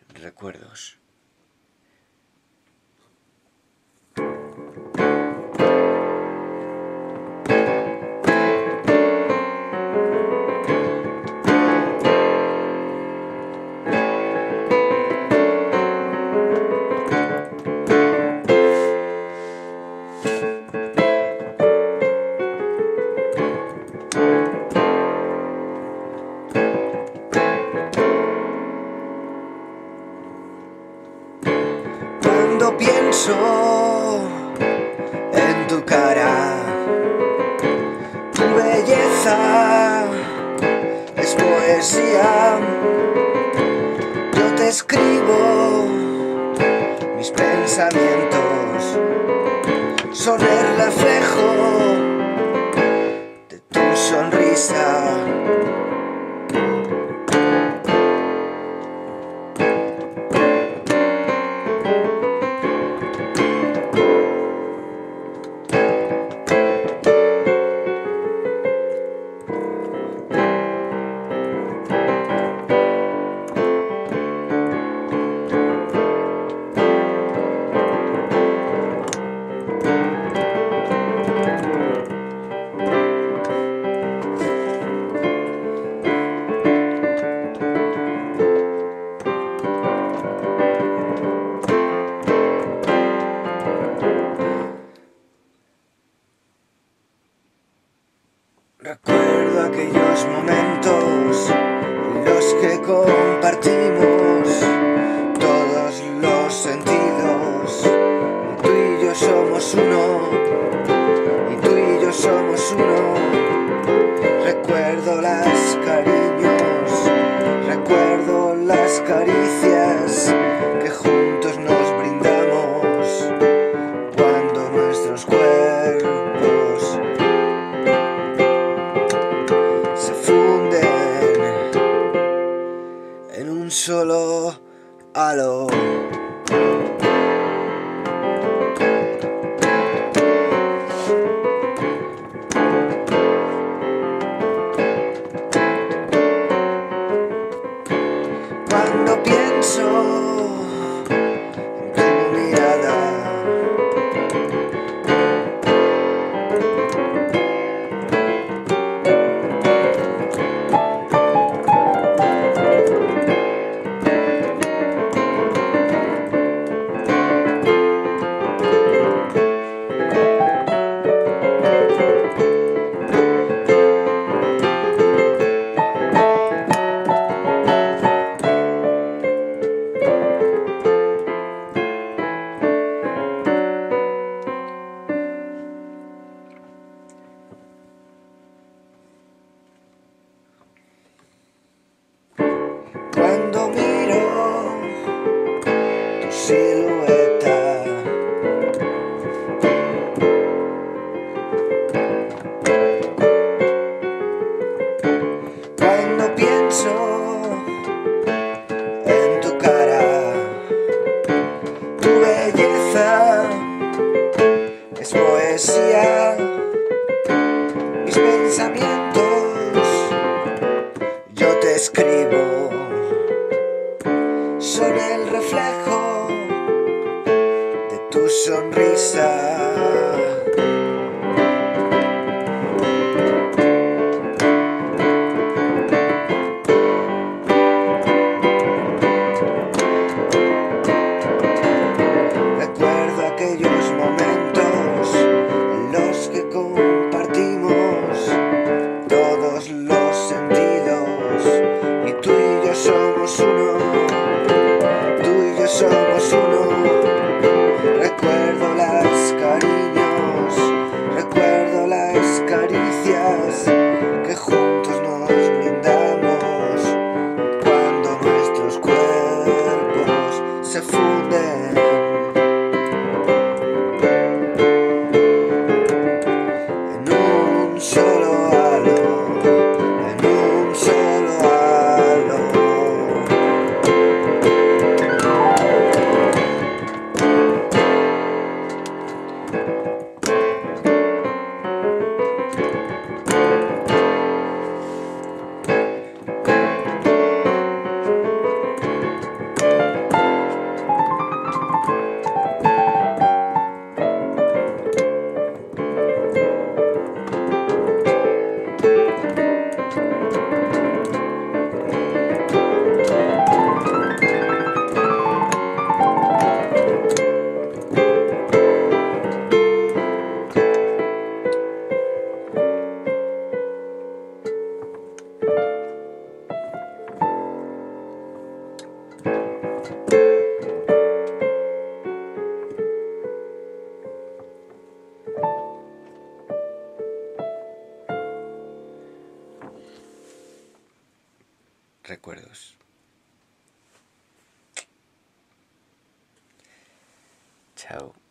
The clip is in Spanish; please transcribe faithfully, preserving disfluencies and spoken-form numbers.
recuerdos. Cuando pienso en tu cara, tu belleza es poesía. Yo te escribo mis pensamientos, son el reflejo de tu sonrisa. Recuerdo aquellos momentos en los que compartimos todos los sentidos. Y tú y yo somos uno, y tú y yo somos uno. Recuerdo las cariños, recuerdo las caricias que juntos nos brindamos cuando nuestros cuerpos se funden en un solo halo. Cuando pienso en tu mirada, cuando miro tu silueta, cuando pienso en tu cara, tu belleza es poesía. Mis pensamientos yo te escribo, son el reflejo de tu sonrisa. Recuerdo aquellos momentos en los que compartimos todos los sentidos, y tú y yo somos uno, tú y yo somos uno. Recuerdo las cariños, recuerdo las caricias que juntos nos brindamos cuando nuestros cuerpos se funden en un solo halo, en un solo halo. recuerdos. Chao.